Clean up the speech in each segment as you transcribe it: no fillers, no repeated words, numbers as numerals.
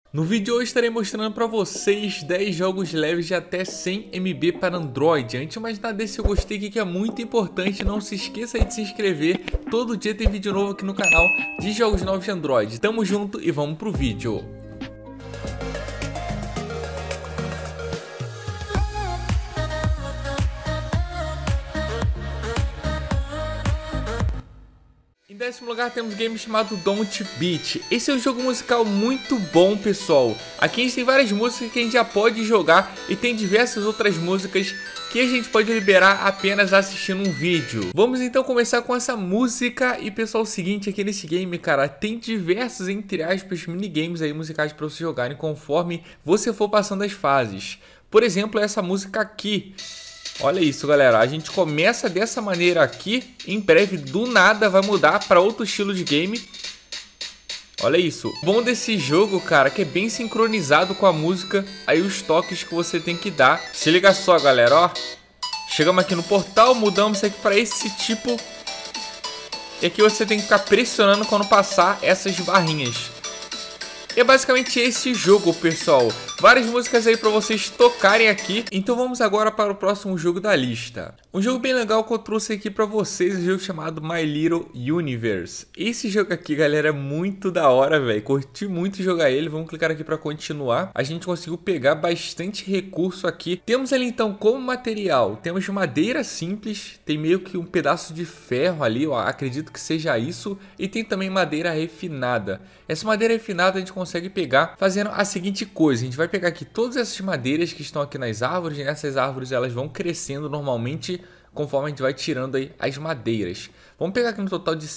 No vídeo de hoje estarei mostrando para vocês 10 jogos leves de até 100 MB para Android. Antes de mais nada, deixa seu gostei aqui que é muito importante. Não se esqueça aí de se inscrever. Todo dia tem vídeo novo aqui no canal de jogos novos de Android. Tamo junto e vamos pro vídeo. Em décimo lugar temos um game chamado Don't Beat. Esse é um jogo musical muito bom, pessoal. Aqui a gente tem várias músicas que a gente já pode jogar e tem diversas outras músicas que a gente pode liberar apenas assistindo um vídeo. Vamos então começar com essa música. E pessoal, é o seguinte, aqui nesse game, cara, tem diversos, entre aspas, minigames aí musicais para você jogarem conforme você for passando as fases. Por exemplo, essa música aqui. Olha isso, galera, a gente começa dessa maneira aqui, em breve, do nada, vai mudar para outro estilo de game. Olha isso. O bom desse jogo, cara, que é bem sincronizado com a música, aí os toques que você tem que dar. Se liga só, galera, ó. Chegamos aqui no portal, mudamos aqui para esse tipo. E aqui você tem que ficar pressionando quando passar essas barrinhas. É basicamente esse jogo, pessoal. Várias músicas aí pra vocês tocarem aqui. Então vamos agora para o próximo jogo da lista. Um jogo bem legal que eu trouxe aqui pra vocês, um jogo chamado My Little Universe. Esse jogo aqui, galera, é muito da hora, velho. Curti muito jogar ele. Vamos clicar aqui pra continuar. A gente conseguiu pegar bastante recurso aqui. Temos ali então como material, temos madeira simples. Tem meio que um pedaço de ferro ali, ó. Acredito que seja isso. E tem também madeira refinada. Essa madeira refinada a gente consegue pegar fazendo a seguinte coisa. A gente vai pegar aqui todas essas madeiras que estão aqui nas árvores. E essas árvores elas vão crescendo normalmente conforme a gente vai tirando aí as madeiras. Vamos pegar aqui no total de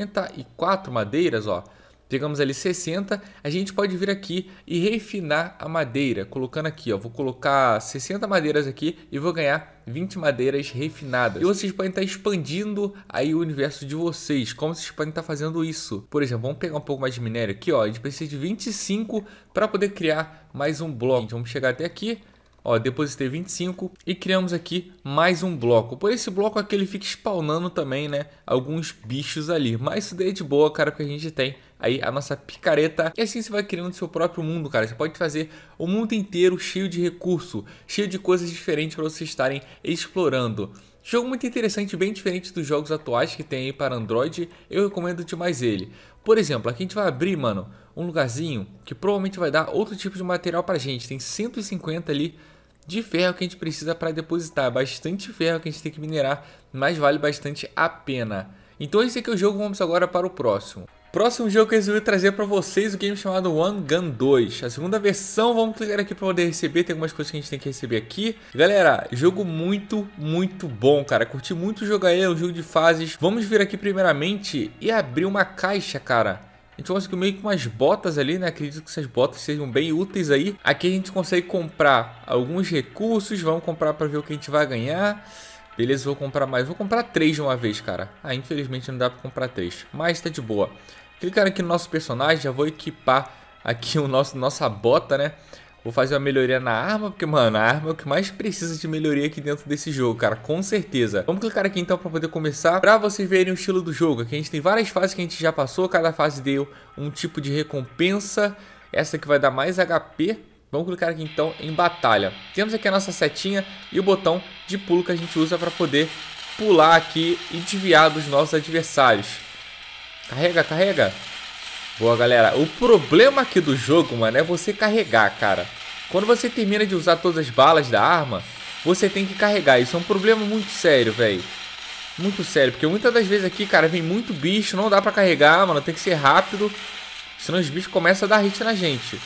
54 madeiras, ó. Pegamos ali 60, a gente pode vir aqui e refinar a madeira, colocando aqui, ó, vou colocar 60 madeiras aqui e vou ganhar 20 madeiras refinadas. E vocês podem estar expandindo aí o universo de vocês, como vocês podem estar fazendo isso. Por exemplo, vamos pegar um pouco mais de minério aqui, ó, a gente precisa de 25 para poder criar mais um bloco. Vamos chegar até aqui. Ó, depositei 25 e criamos aqui mais um bloco. Por esse bloco aqui ele fica spawnando também, né, alguns bichos ali. Mas isso daí é de boa, cara, porque a gente tem aí a nossa picareta. E assim você vai criando seu próprio mundo, cara. Você pode fazer o mundo inteiro cheio de recurso, cheio de coisas diferentes para vocês estarem explorando. Jogo muito interessante, bem diferente dos jogos atuais que tem aí para Android. Eu recomendo demais ele. Por exemplo, aqui a gente vai abrir, mano, um lugarzinho que provavelmente vai dar outro tipo de material pra gente. Tem 150 ali de ferro que a gente precisa para depositar. Bastante ferro que a gente tem que minerar, mas vale bastante a pena. Então esse aqui é o jogo, vamos agora para o próximo. Próximo jogo que eu resolvi trazer para vocês, o game chamado One Gun 2. A segunda versão, vamos clicar aqui para poder receber, tem algumas coisas que a gente tem que receber aqui. Galera, jogo muito bom, cara. Curti muito jogar ele, é um jogo de fases. Vamos vir aqui primeiramente e abrir uma caixa, cara. A gente conseguiu meio que umas botas ali, né? Acredito que essas botas sejam bem úteis aí. Aqui a gente consegue comprar alguns recursos. Vamos comprar para ver o que a gente vai ganhar. Beleza, vou comprar mais. Vou comprar 3 de uma vez, cara. Ah, infelizmente não dá para comprar 3. Mas tá de boa. Clicar aqui no nosso personagem. Já vou equipar aqui nossa bota, né? Vou fazer uma melhoria na arma, porque, mano, a arma é o que mais precisa de melhoria aqui dentro desse jogo, cara, com certeza. Vamos clicar aqui, então, para poder começar, para vocês verem o estilo do jogo. Aqui a gente tem várias fases que a gente já passou, cada fase deu um tipo de recompensa. Essa aqui vai dar mais HP. Vamos clicar aqui, então, em batalha. Temos aqui a nossa setinha e o botão de pulo que a gente usa para poder pular aqui e desviar dos nossos adversários. Carrega, carrega. Boa, galera. O problema aqui do jogo, mano, é você carregar, cara. Quando você termina de usar todas as balas da arma, você tem que carregar. Isso é um problema muito sério, velho. Muito sério, porque muitas das vezes aqui, cara, vem muito bicho, não dá pra carregar, mano. Tem que ser rápido, senão os bichos começam a dar hit na gente.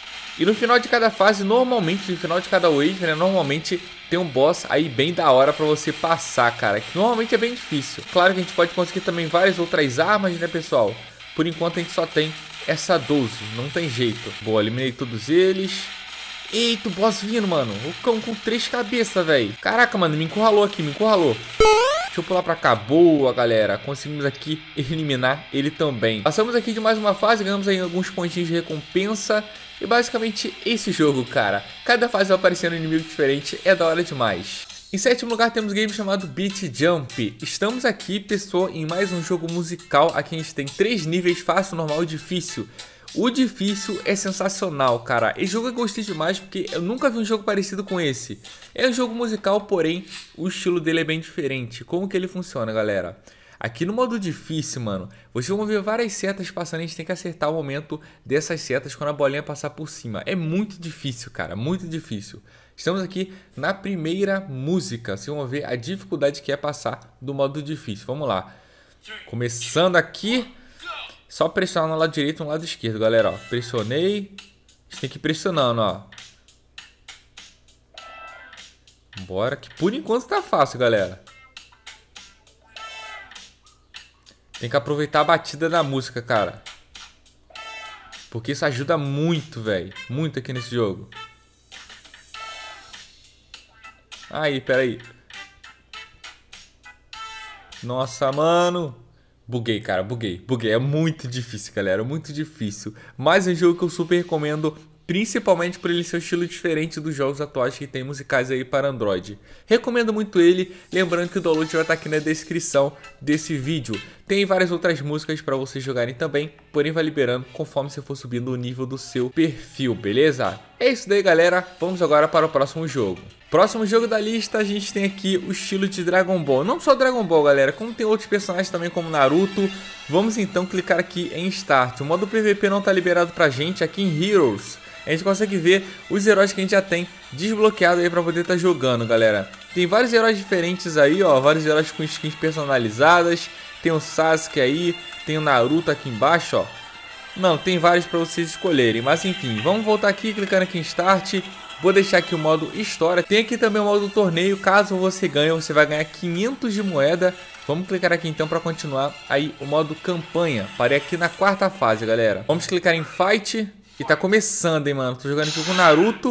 E no final de cada fase, normalmente, no final de cada wave, né, normalmente tem um boss aí bem da hora pra você passar, cara. Que normalmente é bem difícil. Claro que a gente pode conseguir também várias outras armas, né, pessoal? Por enquanto a gente só tem essa 12, não tem jeito. Boa, eliminei todos eles. Eita, o boss vindo, mano. O cão com 3 cabeças, velho. Caraca, mano, me encurralou aqui, me encurralou. Deixa eu pular pra cá. Boa, galera. Conseguimos aqui eliminar ele também. Passamos aqui de mais uma fase, ganhamos aí alguns pontinhos de recompensa. E basicamente esse jogo, cara. Cada fase vai aparecendo um inimigo diferente, é da hora demais. Em sétimo lugar temos um game chamado Beat Jump. Estamos aqui, pessoal, em mais um jogo musical. Aqui a gente tem 3 níveis, fácil, normal e difícil. O difícil é sensacional, cara. Esse jogo eu gostei demais porque eu nunca vi um jogo parecido com esse. É um jogo musical, porém o estilo dele é bem diferente. Como que ele funciona, galera? Aqui no modo difícil, mano, vocês vão ver várias setas passando. A gente tem que acertar o momento dessas setas quando a bolinha passar por cima. É muito difícil, cara, muito difícil. Estamos aqui na primeira música. Vocês vão ver a dificuldade que é passar do modo difícil. Vamos lá. Começando aqui. Só pressionar no lado direito e no lado esquerdo, galera, ó. Pressionei. A gente tem que ir pressionando, ó. Bora, que por enquanto tá fácil, galera. Tem que aproveitar a batida da música, cara. Porque isso ajuda muito, velho. Muito aqui nesse jogo. Aí, peraí. Nossa, mano. Buguei, cara, buguei. É muito difícil, galera, muito difícil. Mas é um jogo que eu super recomendo, principalmente por ele ser um estilo diferente dos jogos atuais que tem musicais aí para Android. Recomendo muito ele, lembrando que o download vai estar aqui na descrição desse vídeo. Tem várias outras músicas para vocês jogarem também, porém vai liberando conforme você for subindo o nível do seu perfil, beleza? É isso daí, galera, vamos agora para o próximo jogo. Próximo jogo da lista, a gente tem aqui o estilo de Dragon Ball. Não só Dragon Ball, galera, como tem outros personagens também como Naruto. Vamos então clicar aqui em Start. O modo PVP não está liberado pra gente. Aqui em Heroes, a gente consegue ver os heróis que a gente já tem desbloqueado aí pra poder estar jogando, galera. Tem vários heróis diferentes aí, ó. Vários heróis com skins personalizadas. Tem o Sasuke aí, tem o Naruto aqui embaixo, ó. Não, tem vários pra vocês escolherem. Mas enfim, vamos voltar aqui, clicando aqui em Start. Vou deixar aqui o modo História. Tem aqui também o modo Torneio. Caso você ganhe, você vai ganhar 500 de moeda. Vamos clicar aqui então para continuar aí o modo Campanha. Parei aqui na quarta fase, galera. Vamos clicar em Fight. E tá começando, hein, mano. Tô jogando aqui com o Naruto.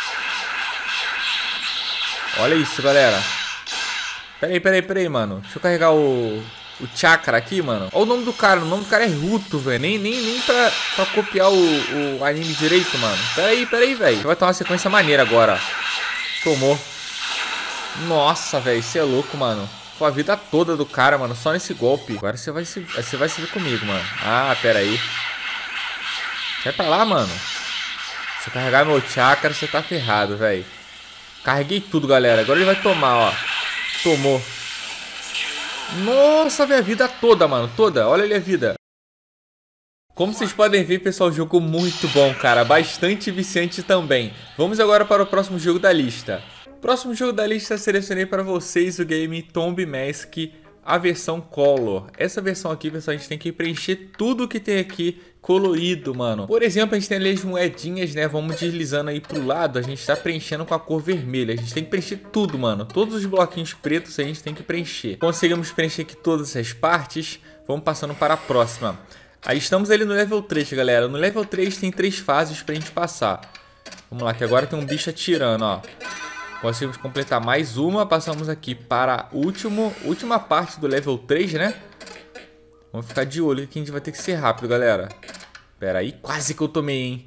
Olha isso, galera. Peraí, mano. Deixa eu carregar o chakra aqui, mano. Olha o nome do cara. O nome do cara é Ruto, velho. Nem pra copiar o anime direito, mano. Peraí, velho. Vai ter uma sequência maneira agora. Tomou. Nossa, velho. Isso é louco, mano. Foi a vida toda do cara, mano. Só nesse golpe. Agora você vai se ver comigo, mano. Ah, peraí. Sai pra lá, mano. Se eu carregar meu chakra, você tá ferrado, velho. Carreguei tudo, galera. Agora ele vai tomar, ó. Tomou. Nossa, velho, a vida toda, mano, toda, olha ali a vida. Como vocês podem ver, pessoal, jogo muito bom, cara, bastante viciante também. Vamos agora para o próximo jogo da lista. Próximo jogo da lista, selecionei para vocês o game Tomb Mask, a versão Color. Essa versão aqui, pessoal, a gente tem que preencher tudo que tem aqui colorido, mano. Por exemplo, a gente tem ali as moedinhas, né? Vamos deslizando aí pro lado, a gente tá preenchendo com a cor vermelha. A gente tem que preencher tudo, mano. Todos os bloquinhos pretos a gente tem que preencher. Conseguimos preencher aqui todas essas partes. Vamos passando para a próxima. Aí estamos ali no level 3, galera. No level 3 tem 3 fases pra gente passar. Vamos lá, que agora tem um bicho atirando, ó. Conseguimos completar mais uma. Passamos aqui para a última parte do level 3, né? Vamos ficar de olho que a gente vai ter que ser rápido, galera. Pera aí, quase que eu tomei, hein?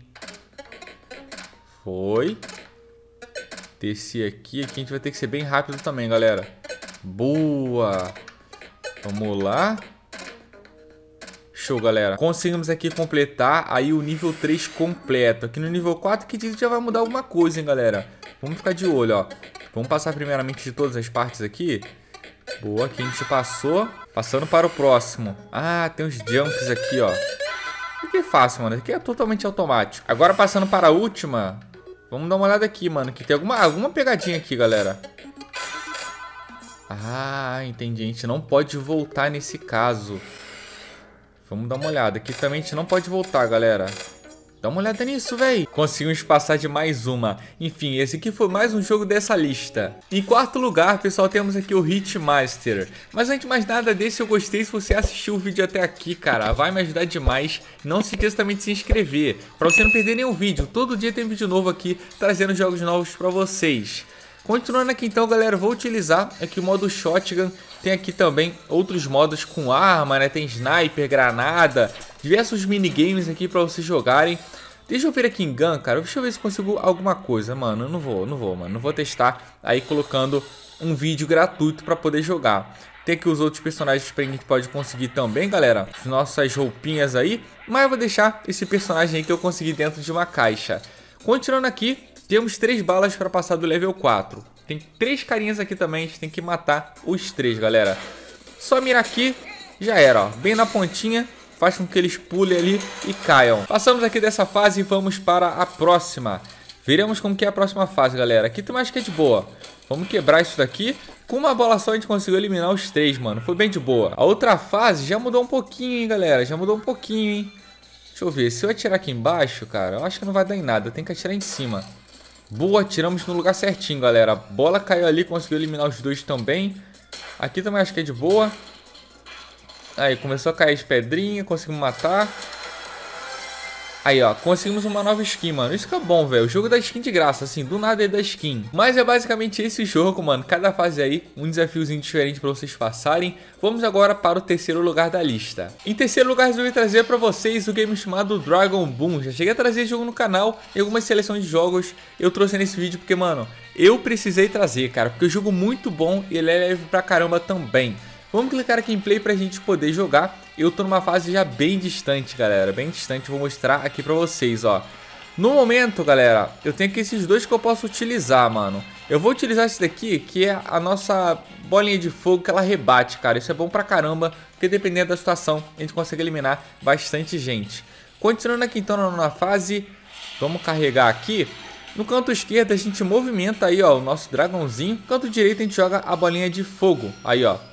Foi. Desci aqui a gente vai ter que ser bem rápido também, galera. Boa. Vamos lá. Show, galera. Conseguimos aqui completar aí o nível 3 completo. Aqui no nível 4 que já vai mudar alguma coisa, hein, galera. Vamos ficar de olho, ó. Vamos passar primeiramente de todas as partes aqui. Boa, aqui a gente passou. Passando para o próximo. Ah, tem uns jumps aqui, ó. Aqui é fácil, mano. Aqui é totalmente automático. Agora passando para a última. Vamos dar uma olhada aqui, mano. Que tem alguma pegadinha aqui, galera. Ah, entendi. A gente não pode voltar nesse caso. Vamos dar uma olhada. Aqui também a gente não pode voltar, galera. Dá uma olhada nisso, velho. Conseguimos passar de mais uma. Enfim, esse aqui foi mais um jogo dessa lista. Em quarto lugar, pessoal, temos aqui o Hitmaster. Mas antes de mais nada, deixa eu gostei se você assistiu o vídeo até aqui, cara. Vai me ajudar demais. Não se esqueça também de se inscrever, pra você não perder nenhum vídeo. Todo dia tem vídeo novo aqui, trazendo jogos novos pra vocês. Continuando aqui então, galera, vou utilizar aqui o modo Shotgun. Tem aqui também outros modos com arma, né? Tem sniper, granada, diversos minigames aqui pra vocês jogarem. Deixa eu ver aqui em Gun, cara. Deixa eu ver se consigo alguma coisa, mano. Eu não vou, mano. Não vou testar aí colocando um vídeo gratuito pra poder jogar. Tem aqui os outros personagens que a gente pode conseguir também, galera. As nossas roupinhas aí. Mas eu vou deixar esse personagem aí que eu consegui dentro de uma caixa. Continuando aqui, temos 3 balas para passar do level 4. Tem 3 carinhas aqui também, a gente tem que matar os 3, galera. Só mirar aqui, já era, ó. Bem na pontinha, faz com que eles pulem ali e caiam. Passamos aqui dessa fase e vamos para a próxima. Veremos como que é a próxima fase, galera. Aqui tem mais que é de boa. Vamos quebrar isso daqui. Com uma bola só a gente conseguiu eliminar os 3, mano. Foi bem de boa. A outra fase já mudou um pouquinho, hein, galera. Já mudou um pouquinho, hein. Deixa eu ver. Se eu atirar aqui embaixo, cara, eu acho que não vai dar em nada. Eu tenho que atirar em cima. Boa, atiramos no lugar certinho, galera. A bola caiu ali, conseguiu eliminar os 2 também. Aqui também acho que é de boa. Aí, começou a cair as pedrinhas. Conseguimos matar. Aí, ó, conseguimos uma nova skin, mano. Isso que é bom, velho. O jogo dá skin de graça, assim, do nada é da skin. Mas é basicamente esse jogo, mano. Cada fase aí, um desafiozinho diferente pra vocês passarem. Vamos agora para o terceiro lugar da lista. Em terceiro lugar, resolvi trazer pra vocês o game chamado Dragon Boom. Já cheguei a trazer jogo no canal e algumas seleções de jogos eu trouxe nesse vídeo porque, mano, eu precisei trazer, cara. Porque é um jogo muito bom e ele é leve pra caramba também. Vamos clicar aqui em play pra gente poder jogar. Eu tô numa fase já bem distante, galera. Bem distante, vou mostrar aqui pra vocês, ó. No momento, galera, eu tenho aqui esses 2 que eu posso utilizar, mano. Eu vou utilizar esse daqui, que é a nossa bolinha de fogo que ela rebate, cara. Isso é bom pra caramba, porque dependendo da situação, a gente consegue eliminar bastante gente. Continuando aqui então na fase, vamos carregar aqui. No canto esquerdo a gente movimenta aí, ó, o nosso dragãozinho. No canto direito a gente joga a bolinha de fogo. Aí, ó.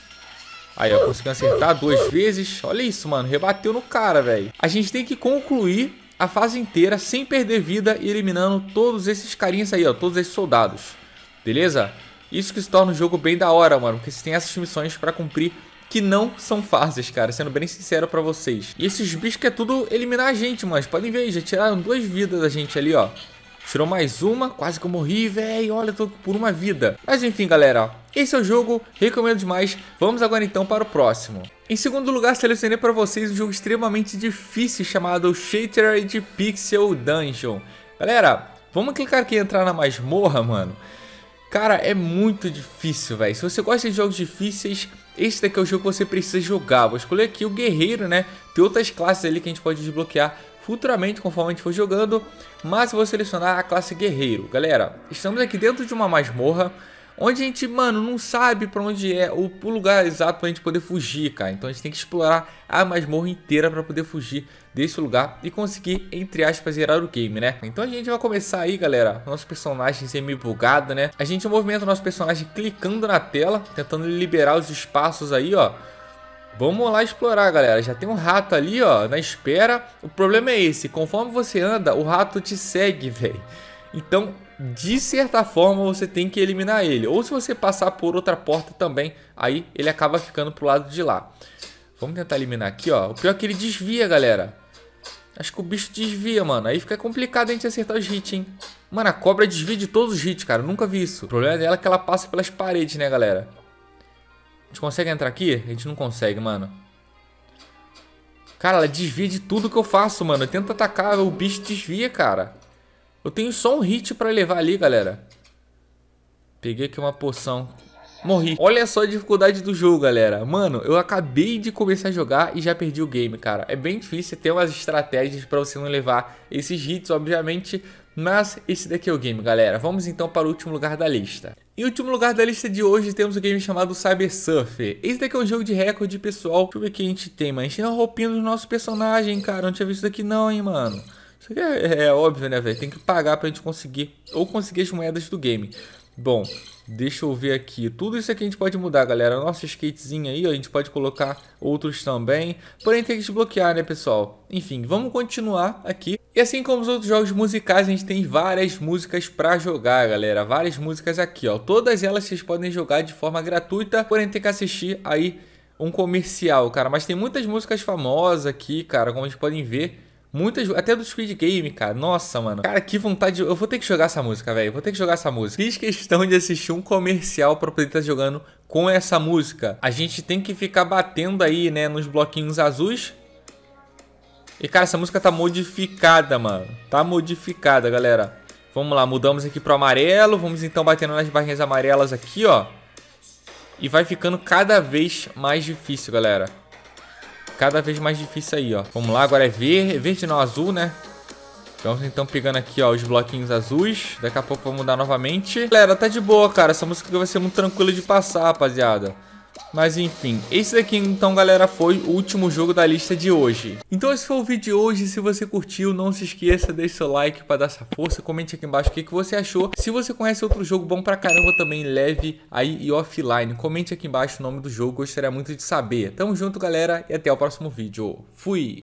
Aí, ó, conseguiu acertar 2 vezes. Olha isso, mano, rebateu no cara, velho. A gente tem que concluir a fase inteira sem perder vida e eliminando todos esses carinhas aí, ó, todos esses soldados. Beleza? Isso que se torna um jogo bem da hora, mano, porque você tem essas missões pra cumprir que não são fáceis, cara, sendo bem sincero pra vocês. E esses bichos que é tudo eliminar a gente, mano. Podem ver aí, já tiraram 2 vidas da gente ali, ó. Tirou mais uma, quase que eu morri, velho. Olha, eu tô por uma vida. Mas enfim, galera, esse é o jogo, recomendo demais. Vamos agora então para o próximo. Em segundo lugar, selecionei para vocês um jogo extremamente difícil chamado Shattered Pixel Dungeon. Galera, vamos clicar aqui e entrar na masmorra, mano. Cara, é muito difícil, velho. Se você gosta de jogos difíceis, esse daqui é o jogo que você precisa jogar. Vou escolher aqui o guerreiro, né? Tem outras classes ali que a gente pode desbloquear futuramente, conforme a gente for jogando, mas eu vou selecionar a classe guerreiro. Galera, estamos aqui dentro de uma masmorra, onde a gente, mano, não sabe pra onde é o lugar exato pra gente poder fugir, cara. Então a gente tem que explorar a masmorra inteira pra poder fugir desse lugar e conseguir, entre aspas, zerar o game, né? Então a gente vai começar aí, galera, nosso personagem ser meio bugado, né? A gente movimenta o nosso personagem clicando na tela, tentando liberar os espaços aí, ó. Vamos lá explorar, galera. Já tem um rato ali, ó, na espera. O problema é esse. Conforme você anda, o rato te segue, velho. Então, de certa forma, você tem que eliminar ele. Ou se você passar por outra porta também, aí ele acaba ficando pro lado de lá. Vamos tentar eliminar aqui, ó. O pior é que ele desvia, galera. Acho que o bicho desvia, mano. Aí fica complicado a gente acertar os hits, hein. Mano, a cobra desvia de todos os hits, cara. Eu nunca vi isso. O problema dela é que ela passa pelas paredes, né, galera. A gente consegue entrar aqui? A gente não consegue, mano. Cara, ela desvia de tudo que eu faço, mano. Eu tento atacar, o bicho desvia, cara. Eu tenho só um hit pra levar ali, galera. Peguei aqui uma poção. Morri. Olha só a dificuldade do jogo, galera. Mano, eu acabei de começar a jogar e já perdi o game, cara. É bem difícil ter umas estratégias pra você não levar esses hits, obviamente. Mas esse daqui é o game, galera. Vamos então para o último lugar da lista. Em último lugar da lista de hoje temos o game chamado Cyber Surfer. Esse daqui é um jogo de recorde, pessoal. Deixa eu ver o que a gente tem, mano. A gente tem a roupinha do nosso personagem, cara. Não tinha visto isso daqui não, hein, mano. Isso aqui é óbvio, né, velho? Tem que pagar pra gente conseguir. Ou conseguir as moedas do game. Bom, deixa eu ver aqui. Tudo isso aqui a gente pode mudar, galera. Nosso skatezinho aí, ó, a gente pode colocar outros também. Porém tem que desbloquear, né, pessoal? Enfim, vamos continuar aqui. E assim como os outros jogos musicais, a gente tem várias músicas pra jogar, galera. Várias músicas aqui, ó. Todas elas vocês podem jogar de forma gratuita. Porém tem que assistir aí um comercial, cara. Mas tem muitas músicas famosas aqui, cara, como a gente podem ver. Muitas, até do Squid Game, cara. Nossa, mano. Cara, que vontade. Eu vou ter que jogar essa música, velho. Vou ter que jogar essa música. Fiz questão de assistir um comercial pra poder estar jogando com essa música. A gente tem que ficar batendo aí, né, nos bloquinhos azuis. E, cara, essa música tá modificada, mano. Tá modificada, galera. Vamos lá, mudamos aqui pro amarelo. Vamos então batendo nas barrinhas amarelas aqui, ó. E vai ficando cada vez mais difícil, galera. Cada vez mais difícil aí, ó. Vamos lá, agora é verde não, azul, né? Então pegando aqui, ó, os bloquinhos azuis. Daqui a pouco vou mudar novamente. Galera, tá de boa, cara. Essa música aqui vai ser muito tranquila de passar, rapaziada. Mas enfim, esse daqui então, galera, foi o último jogo da lista de hoje. Então esse foi o vídeo de hoje. Se você curtiu, não se esqueça, deixe seu like pra dar essa força. Comente aqui embaixo o que você achou. Se você conhece outro jogo bom pra caramba também, leve aí e offline, comente aqui embaixo o nome do jogo, gostaria muito de saber. Tamo junto, galera, e até o próximo vídeo. Fui!